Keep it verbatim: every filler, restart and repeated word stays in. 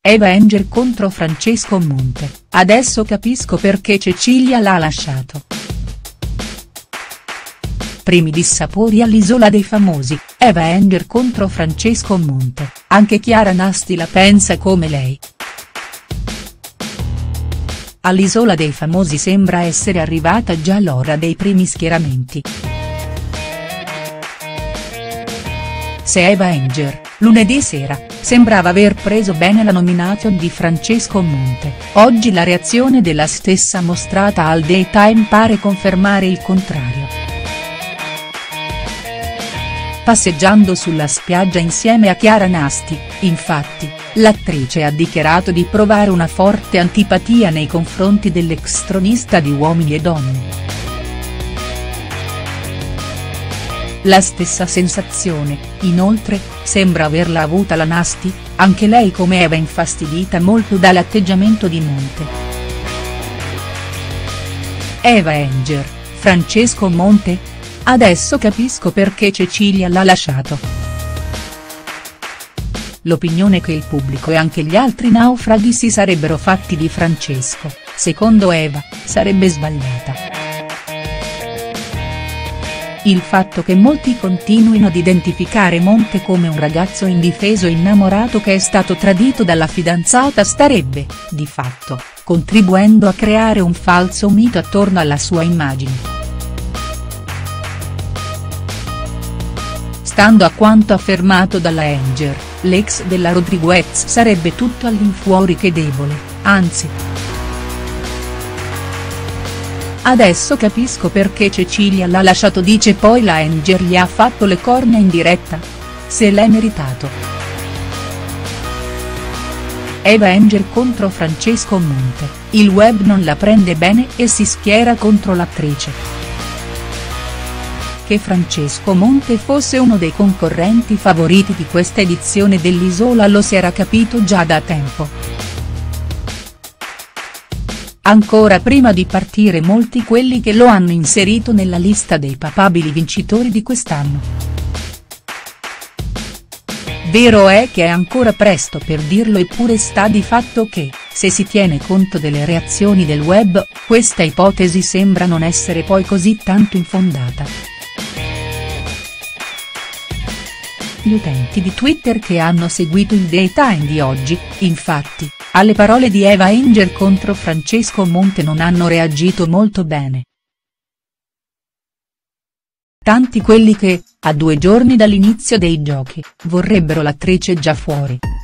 Eva Enger contro Francesco Monte, adesso capisco perché Cecilia l'ha lasciato. Primi dissapori all'Isola dei Famosi, Eva Enger contro Francesco Monte, anche Chiara Nasti la pensa come lei. All'Isola dei Famosi sembra essere arrivata già l'ora dei primi schieramenti. Se Eva Enger, lunedì sera, sembrava aver preso bene la nomination di Francesco Monte, oggi la reazione della stessa mostrata al Daytime pare confermare il contrario. Passeggiando sulla spiaggia insieme a Chiara Nasti, infatti, l'attrice ha dichiarato di provare una forte antipatia nei confronti dell'ex tronista di Uomini e Donne. La stessa sensazione, inoltre, sembra averla avuta la Nasti, anche lei come Eva infastidita molto dall'atteggiamento di Monte. Eva Enger, Francesco Monte? Adesso capisco perché Cecilia l'ha lasciato. L'opinione che il pubblico e anche gli altri naufraghi si sarebbero fatti di Francesco, secondo Eva, sarebbe sbagliata. Il fatto che molti continuino ad identificare Monte come un ragazzo indifeso e innamorato che è stato tradito dalla fidanzata starebbe, di fatto, contribuendo a creare un falso mito attorno alla sua immagine. Stando a quanto affermato dalla Enger, l'ex della Rodriguez sarebbe tutto all'infuori che debole, anzi. Adesso capisco perché Cecilia l'ha lasciato, dice poi la Enger, gli ha fatto le corna in diretta? Se l'è meritato. Eva Enger contro Francesco Monte, il web non la prende bene e si schiera contro l'attrice. Che Francesco Monte fosse uno dei concorrenti favoriti di questa edizione dell'Isola lo si era capito già da tempo. Ancora prima di partire molti quelli che lo hanno inserito nella lista dei papabili vincitori di quest'anno. Vero è che è ancora presto per dirlo, eppure sta di fatto che, se si tiene conto delle reazioni del web, questa ipotesi sembra non essere poi così tanto infondata. Gli utenti di Twitter che hanno seguito il Daytime di oggi, infatti, alle parole di Eva Enger contro Francesco Monte non hanno reagito molto bene. Tanti quelli che, a due giorni dall'inizio dei giochi, vorrebbero l'attrice già fuori.